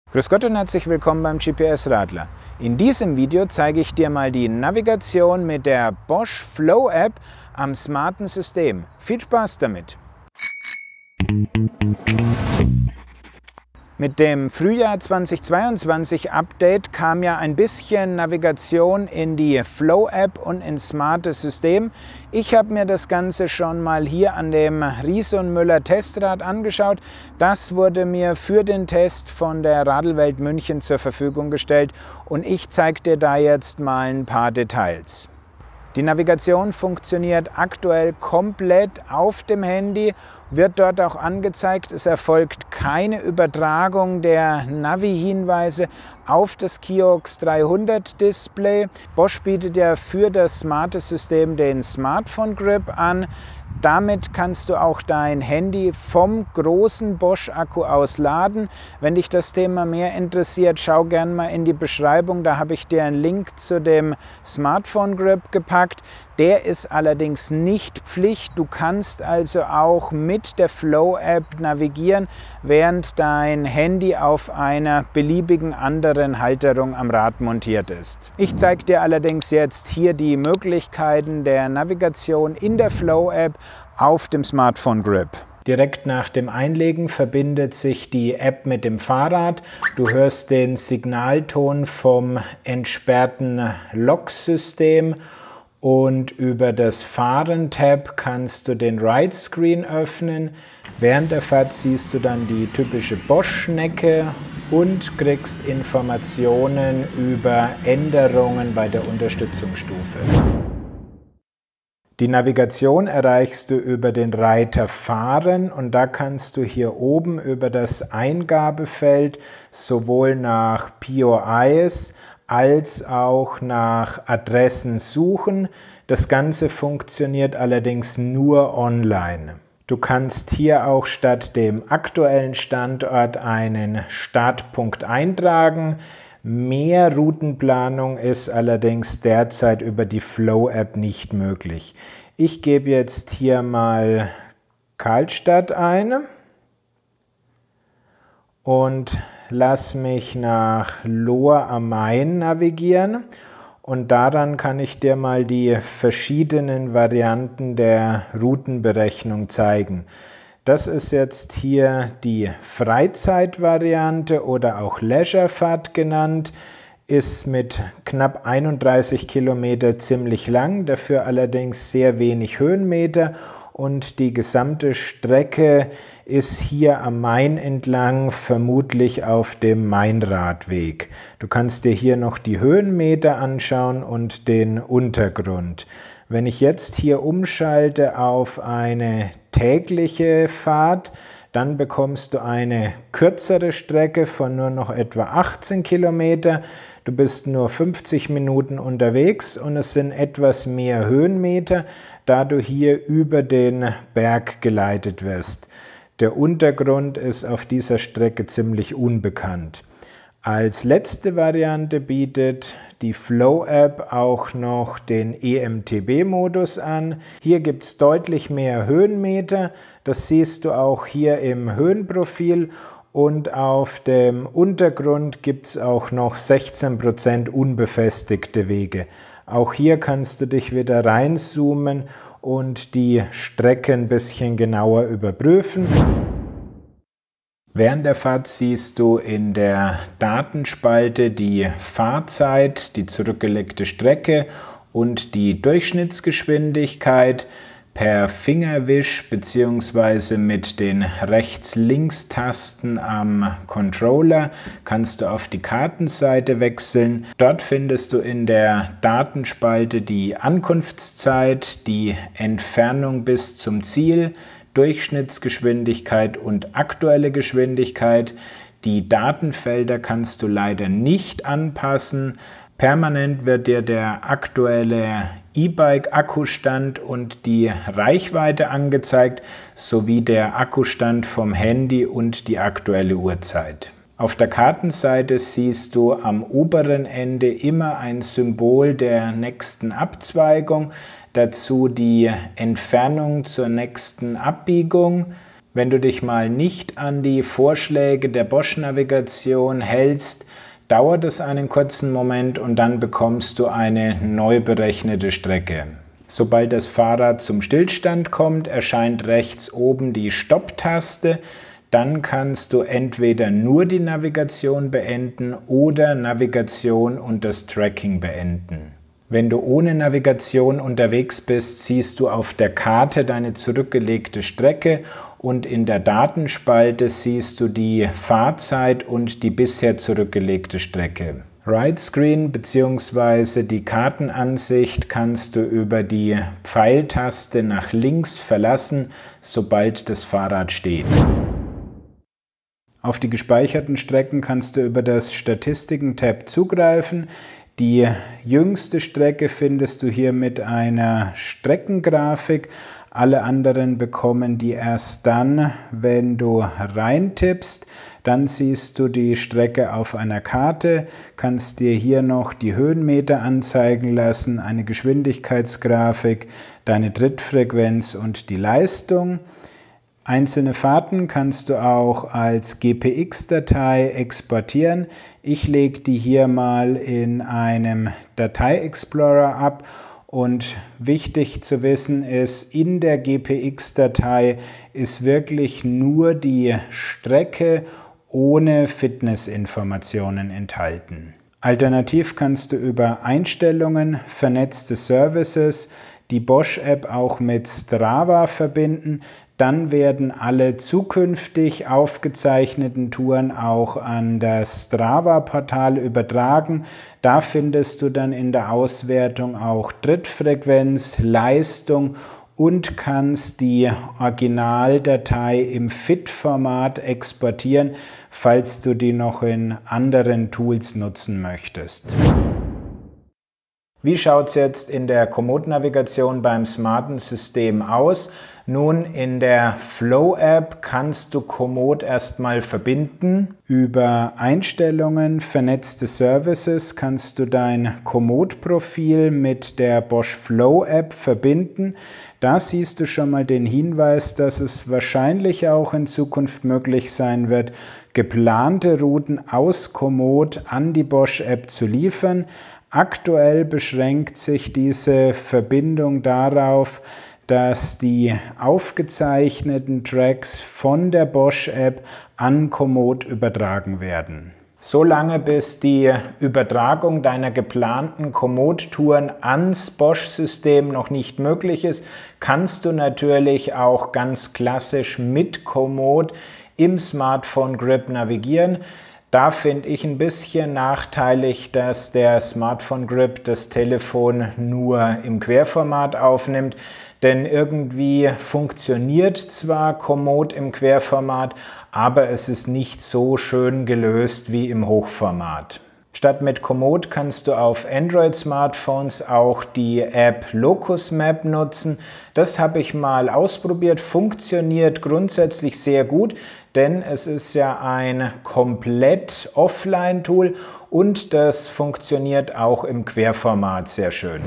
Grüß Gott und herzlich willkommen beim GPS-Radler. In diesem Video zeige ich dir mal die Navigation mit der Bosch Flow App am smarten System. Viel Spaß damit! Mit dem Frühjahr 2022 Update kam ja ein bisschen Navigation in die Flow App und ins smarte System. Ich habe mir das Ganze schon mal hier an dem Riese und Müller Testrad angeschaut. Das wurde mir für den Test von der Radelwelt München zur Verfügung gestellt und ich zeige dir da jetzt mal ein paar Details. Die Navigation funktioniert aktuell komplett auf dem Handy, wird dort auch angezeigt. Es erfolgt keine Übertragung der Navi-Hinweise auf das Kiox 300 Display. Bosch bietet ja für das smarte System den Smartphone Grip an. Damit kannst du auch dein Handy vom großen Bosch-Akku aus laden. Wenn dich das Thema mehr interessiert, schau gerne mal in die Beschreibung. Da habe ich dir einen Link zu dem Smartphone Grip gepackt. Der ist allerdings nicht Pflicht. Du kannst also auch mit der Flow App navigieren, während dein Handy auf einer beliebigen anderen Halterung am Rad montiert ist. Ich zeige dir allerdings jetzt hier die Möglichkeiten der Navigation in der Flow App auf dem Smartphone Grip. Direkt nach dem Einlegen verbindet sich die App mit dem Fahrrad. Du hörst den Signalton vom entsperrten Loksystem. Und über das Fahren-Tab kannst du den Ride-Screen öffnen. Während der Fahrt siehst du dann die typische Bosch-Schnecke und kriegst Informationen über Änderungen bei der Unterstützungsstufe. Die Navigation erreichst du über den Reiter Fahren und da kannst du hier oben über das Eingabefeld sowohl nach POIs als auch nach Adressen suchen. Das Ganze funktioniert allerdings nur online. Du kannst hier auch statt dem aktuellen Standort einen Startpunkt eintragen. Mehr Routenplanung ist allerdings derzeit über die Flow App nicht möglich. Ich gebe jetzt hier mal Karlstadt ein und lass mich nach Lohr am Main navigieren und daran kann ich dir mal die verschiedenen Varianten der Routenberechnung zeigen. Das ist jetzt hier die Freizeitvariante oder auch Leisurefahrt genannt, ist mit knapp 31 Kilometer ziemlich lang, dafür allerdings sehr wenig Höhenmeter. Und die gesamte Strecke ist hier am Main entlang, vermutlich auf dem Mainradweg. Du kannst dir hier noch die Höhenmeter anschauen und den Untergrund. Wenn ich jetzt hier umschalte auf eine tägliche Fahrt, dann bekommst du eine kürzere Strecke von nur noch etwa 18 Kilometer. Du bist nur 50 Minuten unterwegs und es sind etwas mehr Höhenmeter, da du hier über den Berg geleitet wirst. Der Untergrund ist auf dieser Strecke ziemlich unbekannt. Als letzte Variante bietet die Flow App auch noch den EMTB-Modus an. Hier gibt es deutlich mehr Höhenmeter. Das siehst du auch hier im Höhenprofil. Und auf dem Untergrund gibt es auch noch 16% unbefestigte Wege. Auch hier kannst du dich wieder reinzoomen und die Strecke ein bisschen genauer überprüfen. Während der Fahrt siehst du in der Datenspalte die Fahrzeit, die zurückgelegte Strecke und die Durchschnittsgeschwindigkeit. Per Fingerwisch bzw. mit den Rechts-Links-Tasten am Controller kannst du auf die Kartenseite wechseln. Dort findest du in der Datenspalte die Ankunftszeit, die Entfernung bis zum Ziel, Durchschnittsgeschwindigkeit und aktuelle Geschwindigkeit. Die Datenfelder kannst du leider nicht anpassen. Permanent wird dir der aktuelle E-Bike-Akkustand und die Reichweite angezeigt, sowie der Akkustand vom Handy und die aktuelle Uhrzeit. Auf der Kartenseite siehst du am oberen Ende immer ein Symbol der nächsten Abzweigung, dazu die Entfernung zur nächsten Abbiegung. Wenn du dich mal nicht an die Vorschläge der Bosch-Navigation hältst, dauert es einen kurzen Moment und dann bekommst du eine neu berechnete Strecke. Sobald das Fahrrad zum Stillstand kommt, erscheint rechts oben die Stopp-Taste. Dann kannst du entweder nur die Navigation beenden oder Navigation und das Tracking beenden. Wenn du ohne Navigation unterwegs bist, siehst du auf der Karte deine zurückgelegte Strecke und in der Datenspalte siehst du die Fahrzeit und die bisher zurückgelegte Strecke. Right Screen bzw. die Kartenansicht kannst du über die Pfeiltaste nach links verlassen, sobald das Fahrrad steht. Auf die gespeicherten Strecken kannst du über das Statistiken-Tab zugreifen. Die jüngste Strecke findest du hier mit einer Streckengrafik. Alle anderen bekommen die erst dann, wenn du reintippst. Dann siehst du die Strecke auf einer Karte, kannst dir hier noch die Höhenmeter anzeigen lassen, eine Geschwindigkeitsgrafik, deine Trittfrequenz und die Leistung. Einzelne Fahrten kannst du auch als GPX-Datei exportieren. Ich lege die hier mal in einem Datei-Explorer ab. Und wichtig zu wissen ist, in der GPX-Datei ist wirklich nur die Strecke ohne Fitnessinformationen enthalten. Alternativ kannst du über Einstellungen, vernetzte Services, die Bosch-App auch mit Strava verbinden. Dann werden alle zukünftig aufgezeichneten Touren auch an das Strava-Portal übertragen. Da findest du dann in der Auswertung auch Trittfrequenz, Leistung und kannst die Originaldatei im FIT-Format exportieren, falls du die noch in anderen Tools nutzen möchtest. Wie schaut es jetzt in der Komoot-Navigation beim smarten System aus? Nun, in der Flow-App kannst du Komoot erstmal verbinden. Über Einstellungen, vernetzte Services kannst du dein Komoot-Profil mit der Bosch Flow-App verbinden. Da siehst du schon mal den Hinweis, dass es wahrscheinlich auch in Zukunft möglich sein wird, geplante Routen aus Komoot an die Bosch-App zu liefern. Aktuell beschränkt sich diese Verbindung darauf, dass die aufgezeichneten Tracks von der Bosch-App an Komoot übertragen werden. Solange bis die Übertragung deiner geplanten Komoot-Touren ans Bosch-System noch nicht möglich ist, kannst du natürlich auch ganz klassisch mit Komoot im Smartphone Grip navigieren. Da finde ich ein bisschen nachteilig, dass der Smartphone Grip das Telefon nur im Querformat aufnimmt, denn irgendwie funktioniert zwar Komoot im Querformat, aber es ist nicht so schön gelöst wie im Hochformat. Statt mit Komoot kannst du auf Android-Smartphones auch die App Locus Map nutzen. Das habe ich mal ausprobiert, funktioniert grundsätzlich sehr gut, denn es ist ja ein komplett Offline-Tool und das funktioniert auch im Querformat sehr schön.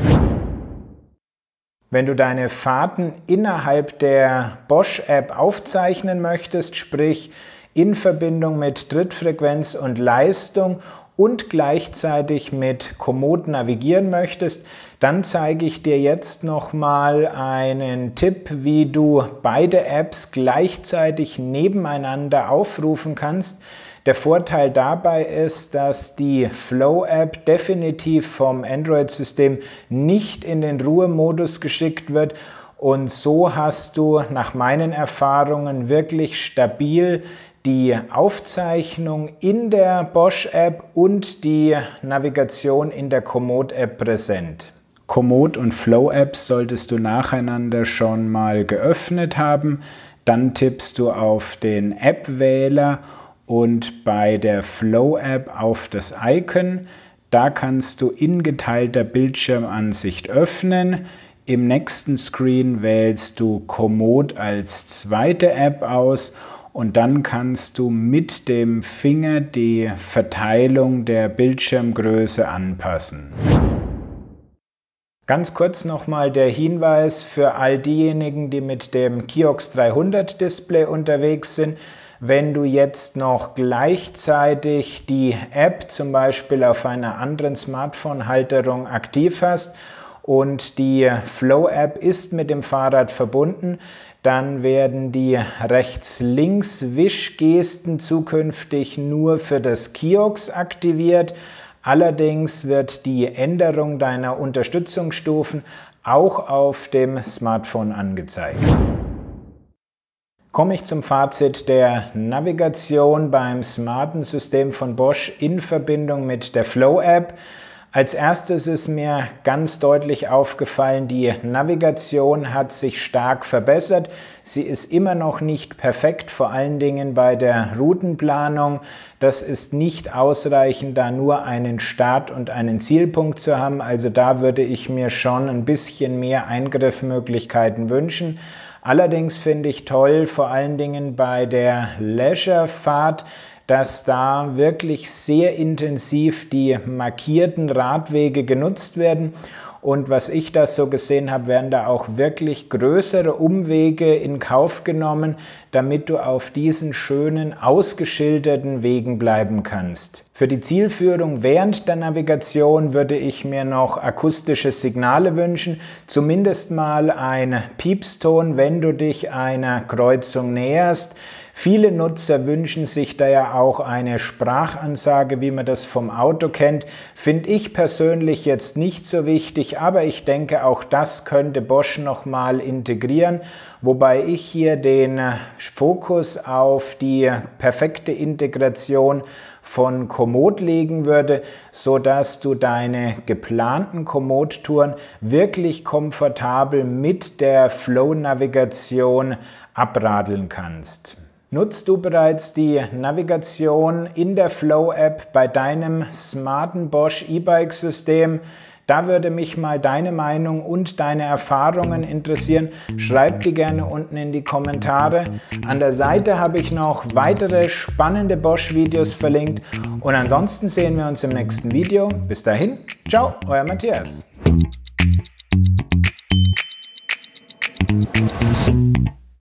Wenn du deine Fahrten innerhalb der Bosch-App aufzeichnen möchtest, sprich in Verbindung mit Trittfrequenz und Leistung und gleichzeitig mit Komoot navigieren möchtest, dann zeige ich dir jetzt nochmal einen Tipp, wie du beide Apps gleichzeitig nebeneinander aufrufen kannst. Der Vorteil dabei ist, dass die Flow-App definitiv vom Android-System nicht in den Ruhemodus geschickt wird und so hast du nach meinen Erfahrungen wirklich stabil die Aufzeichnung in der Bosch-App und die Navigation in der Komoot-App präsent. Komoot und Flow-Apps solltest du nacheinander schon mal geöffnet haben. Dann tippst du auf den App-Wähler und bei der Flow-App auf das Icon. Da kannst du in geteilter Bildschirmansicht öffnen. Im nächsten Screen wählst du Komoot als zweite App aus und dann kannst du mit dem Finger die Verteilung der Bildschirmgröße anpassen. Ganz kurz nochmal der Hinweis für all diejenigen, die mit dem Kiox 300 Display unterwegs sind. Wenn du jetzt noch gleichzeitig die App zum Beispiel auf einer anderen Smartphone-Halterung aktiv hast und die Flow-App ist mit dem Fahrrad verbunden, dann werden die Rechts-Links-Wischgesten zukünftig nur für das Kiox aktiviert. Allerdings wird die Änderung deiner Unterstützungsstufen auch auf dem Smartphone angezeigt. Komme ich zum Fazit der Navigation beim smarten System von Bosch in Verbindung mit der Flow-App. Als erstes ist mir ganz deutlich aufgefallen, die Navigation hat sich stark verbessert. Sie ist immer noch nicht perfekt, vor allen Dingen bei der Routenplanung. Das ist nicht ausreichend, da nur einen Start- und einen Zielpunkt zu haben. Also da würde ich mir schon ein bisschen mehr Eingriffmöglichkeiten wünschen. Allerdings finde ich toll, vor allen Dingen bei der Leisure-Fahrt, dass da wirklich sehr intensiv die markierten Radwege genutzt werden. Und was ich da so gesehen habe, werden da auch wirklich größere Umwege in Kauf genommen, damit du auf diesen schönen, ausgeschilderten Wegen bleiben kannst. Für die Zielführung während der Navigation würde ich mir noch akustische Signale wünschen, zumindest mal ein Piepston, wenn du dich einer Kreuzung näherst. Viele Nutzer wünschen sich da ja auch eine Sprachansage, wie man das vom Auto kennt. Finde ich persönlich jetzt nicht so wichtig, aber ich denke, auch das könnte Bosch nochmal integrieren, wobei ich hier den Fokus auf die perfekte Integration von Komoot legen würde, sodass du deine geplanten Komoot-Touren wirklich komfortabel mit der Flow-Navigation abradeln kannst. Nutzt du bereits die Navigation in der Flow-App bei deinem smarten Bosch E-Bike-System? Da würde mich mal deine Meinung und deine Erfahrungen interessieren. Schreib die gerne unten in die Kommentare. An der Seite habe ich noch weitere spannende Bosch-Videos verlinkt. Und ansonsten sehen wir uns im nächsten Video. Bis dahin, ciao, euer Matthias.